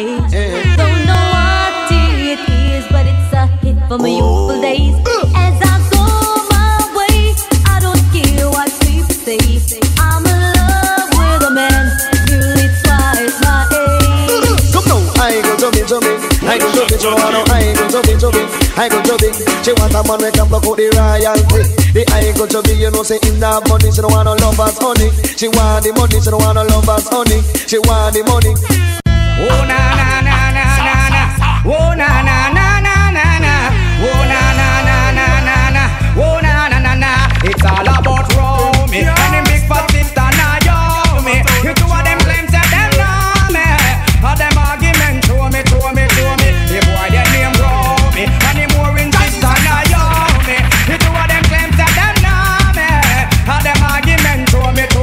age. Don't know what it is, but it's a hit for my youthful days. As I go my way, I don't care what people say. I'm in love with a man nearly twice my age. Come now, I go to me. I go to Joanna, I go to me. I go to me. She want a man who can block out the royalty. The I go to me, you know, say in that money, she don't want no lovers, honey. She want the money, she don't want no lovers, honey. She want the money. Oh na na na na na na. Oh na na na na na na. Oh na na na na na na. Oh na na na na. It's all about Romy and them big fat sister Naomi. You two of them claims that them know me. All them arguments show me. The boy their name Romy and the more in sister Naomi. You two of them claims that them know me. All them arguments show me.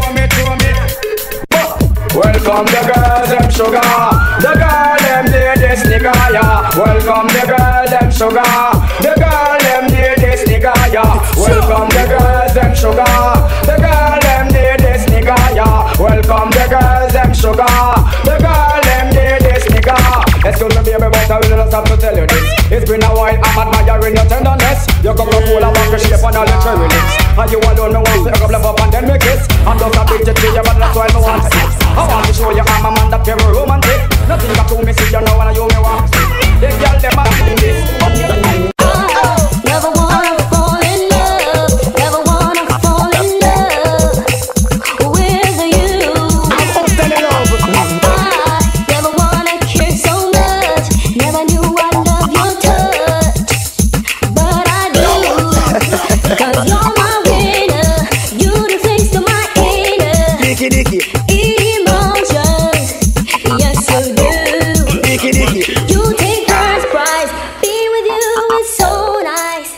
Welcome the girls, them sugar. The girl, them ladies, nigga, yeah. Welcome the girl, them sugar. The girl, them ladies, nigga, yeah. Welcome the girls, them sugar. The girl, them ladies, nigga, yeah. Welcome the girls, them sugar. The girl, them ladies, nigga. Excuse me, baby, but I will not have to tell you this. It's been a while, I'm admiring your tenderness. Your Coca-Cola back the shape and all your cherry lips. And you alone, me want to pick up love up and then make it. I'm just a bit to you, but that's why I want to see. I want to show you I'm a man that very romantic. Nothing got to me, see you know when you me want to see. The girl, them are doing this. Never wanna fall in love. Never wanna fall in love with you. I'm telling love. I never wanna care so much. Never knew I love your touch, but I do. 'Cause you're my winner. You the face to my inner Dicky. emotions. Yes, you do. Dicky. You take first prize. Be with you is so nice.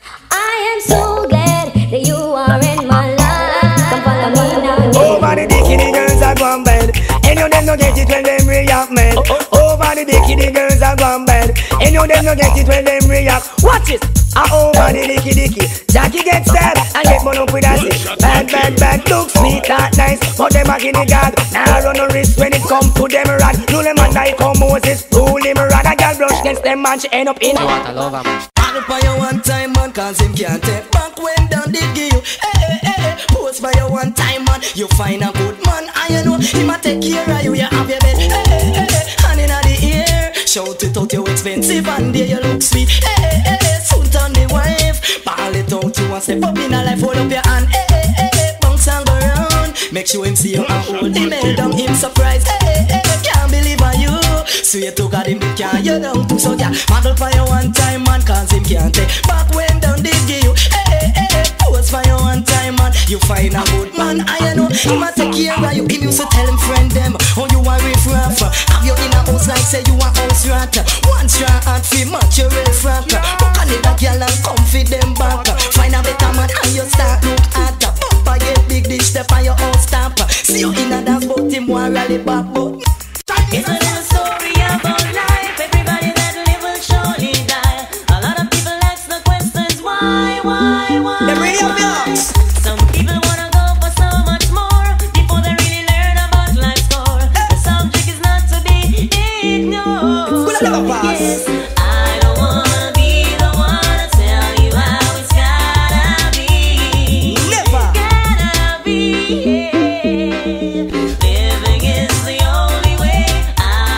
I am so glad that you are in my life. Come follow me now. Over the bikini girls are gone bad. And you them no get it when them react, man. Over the bikini girls are gone bad. And you them no get it when them react. Watch it. Over the dicky. Jackie gets sad and get one up with a stick. Bad, look sweet, that nice. But them a guinea god. Now run no risk when it come to them rad. Do them and I come Moses, pull him rad. A girl brush against them man, she end up in. I want a lover, man. I'll for you one time, man, cause him can't take back when down did give you. Hey. Pose for you one time, man. You find a good man, and you know he might take care of you. You have your bed. Hey. Hand in the ear. Shout it out, you expensive, and there you look sweet. Hey. Soon turn the wife. Ball it out, you want step up in a life, hold up your hand. Hey. Bounce and go round. Make sure him see you and hold him head down, him surprised. Hey. Can't believe on you. Swear to God, him can't you down too. So yeah, model for you one time, man, cause him can't take back when down they give you. Hey. Pose for you one time, man. You find a good man, I know he must take care of you. Him used to tell him friend them, oh you are riff raff. Have you in a house like say you are house rat. Once you're hot fi match your riff raff. Book a little girl and come fi them back. Find a better man and you start look at. Papa get big dish step on your own stamp. See you in a dance but him want rally back but. It's a little story about life. Everybody that live will surely die. A lot of people ask the questions why? Them really up your ass. Some people wanna go for so much more before they really learn about life's core. The subject is not to be ignored. Yes, I don't wanna be the one to tell you how it's gotta be. Never. Gotta be. Living is the only way. I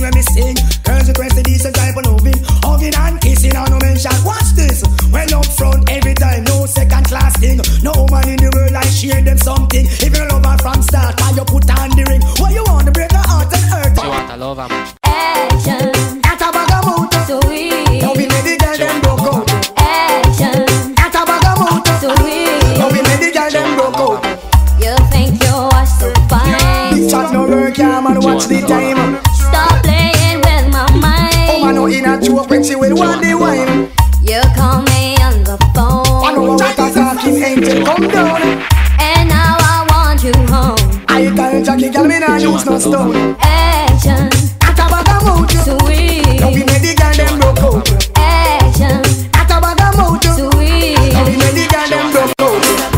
when me sing. Girls request the decent type of loving, hugging and kissing and no mention. Watch this. Well up front every time, no second class thing. No woman in the world I share them something. If you love her from start, why you put on the ring? Why you want to break her heart and hurt? She want to love her. Action. At a bag of mood, Sweet. now we made the girl them broke out. Action. At a bag of mood, Sweet. now we made the girl them broke out. You think you are so fine. Big chat no work, yeah man, watch the time. Stop playing with my mind. Oh man, no in a joke when she will want the wine. You call me on the phone. I know what a talking angel come down. And now I want you home. I tell Jackie, girl, me nah use no stone. Action. At a bag of mood, Sweet. now we made the girl them broke out. Action. At a bag of mood, Sweet. now we made the girl them broke out.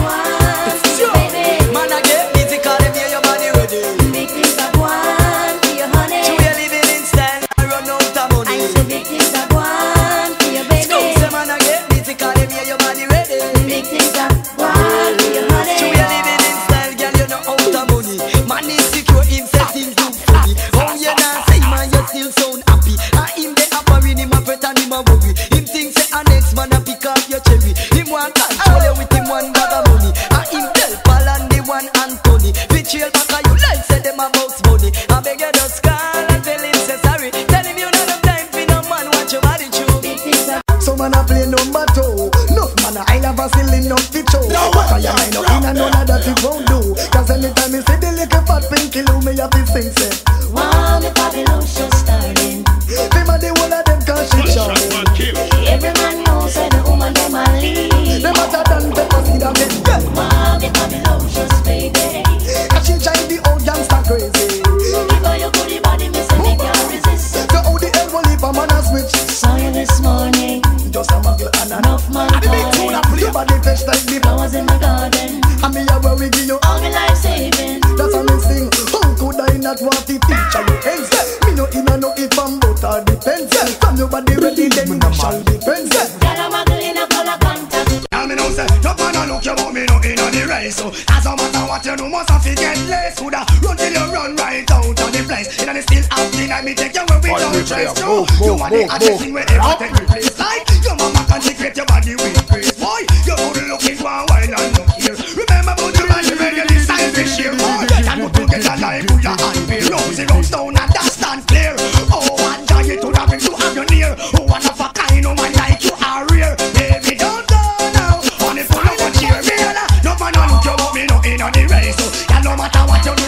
Man, I get busy, call them, yeah, your body ready. Big things I want for your honey. So we are living in style, I run out of money. I say big things I want for your baby. Say, man, I get busy, call them, yeah, your body ready. Big things I want for your honey. So we are living in style, girl, you know out of money. Man is secure, him say things look funny. Oh, you not say, man, you still sound happy. And him they appearing, him a fret and him a worry. Him think say, a next man a pick up your cherry. Him want control you with him one bag of money. And him tell Paul and the one Anthony. Betrayal back of you like say them a box money. I beg you just call and tell him say sorry. Tell him you not have time for no man, watch your body chew. Big things I So man a play number two. No man I love a silly enough to show. What I am I know in and none of that it won't do. Cause anytime me see the little fat pinky loo, me have to sing say want me Babylon just starting. them a the one of them cause she charming. Every man knows that the woman them a lead. Them a than pepper seed a bit. Yeah. Want me Babylon just baby. And she drive the old gangster crazy. Because your goodie body me say me can't resist. So how the hell will if a man a switch? Saw you this morning. Just a muggle and a Enough man and the big tune a play. Your body fresh like the flowers in my garden. and me a where we give you. All me life saving. That's a me sing. How could I not want to teach you ends? Me no in a no if I'm but all depends. From your body ready then you shall depend. Girl I'm a girl in a color contact. Now me know say, no man a look you but me no in a the race. So as no matter what you do must have to get less. Coulda run till you run right out of the place. And I still acting like me take you where we don't trace you. You want the attention wherever take me place. Like your mama consecrate your body with grace. Boy, you go looking for a while and look here. Remember about your man you ready this time this year. Boy, that go together like full of hand beer. Rosy round down and that stand clear. Oh, one giant to have him to have you near. Oh, one of a kind, no man like you are rare. Baby, don't go now. On the phone, no one cheer me. No man a look you but me no in on the race. So, yeah, no matter what you do,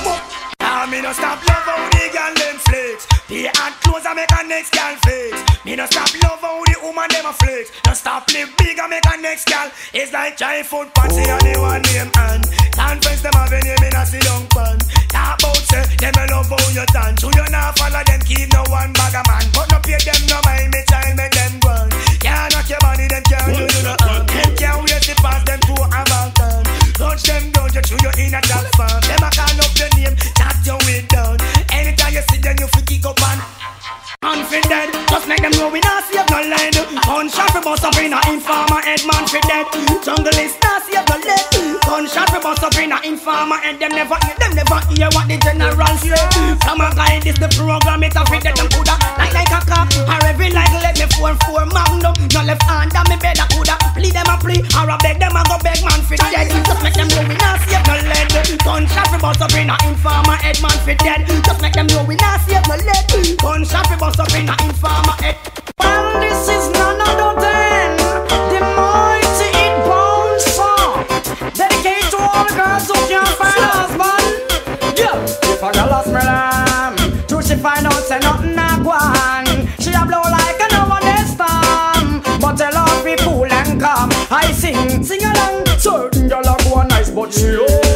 me no stop love how the girl them flex. Pay and clothes and make a next girl flex. Me no stop love how the woman them a flex. No stop live big and make a next girl. It's like giant food party and they one name and conference them have a name in a sit down pan. Talk about say them a love how you dance. You not follow them keep no one bag a man. But no pay them no mind me child make them run. Can't knock your body them can't do you no harm. Them can't wait to pass them to a mountain. Touch them down you chew you in a top farm. Them a call up your name chat your way down. Anytime you see them you feel kick up and confident. Just make them know we not save no lead. Gunshot for bust up in a informer head man for dead. Jungle is not save no lead. Gunshot for bust up in a informer head. Them never hear what the general say. From a guy this the program it a fit that them coulda like a cop. Or every like let me 4-4 magnum. No left hand and me better coulda plea them a plea. Or a beg them a go beg man for dead. Just make them know we not save no lead. Gunshot for bust up in a informer head man for dead. Just make them know we not save no lead. Gunshot for bust up in a informer head. Well, this is none other than the mighty It Bound song. Dedicated to all girls who can't find a husband. Yeah. If a girl lost me lamb, till she find out say nothing a go on. She a blow like a nowadays storm, but tell her be cool and calm. I sing along. Certain girl a go nice, but she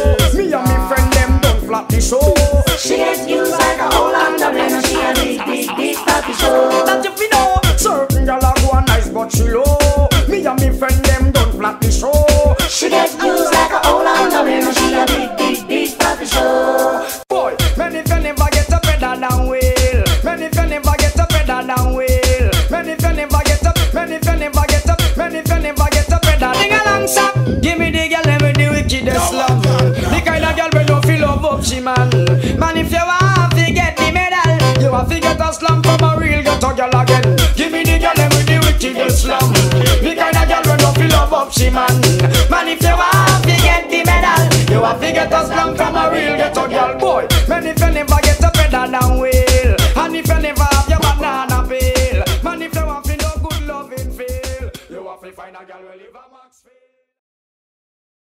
me and me friend them don't flap the show. She gets used like a whole lot of them. She a big papi show. That if you know, certain girl a go nice but she low. Me and me friend them don't flat the show. She gets used like a whole lot of them. She a big papi show. Boy, man if you never get up better than will. Man if you never get up better than will. Man if you never get up, man if you never get up, man if you never get up better. Ding along stop. Give me the girl with the wickedest love. The kind of girl we don't feel love up she man. Man if you want to get the medal, you want to get a slum. man. Man, if you want to get the medal, you have to get a slam from a real ghetto girl, boy. Man, if you never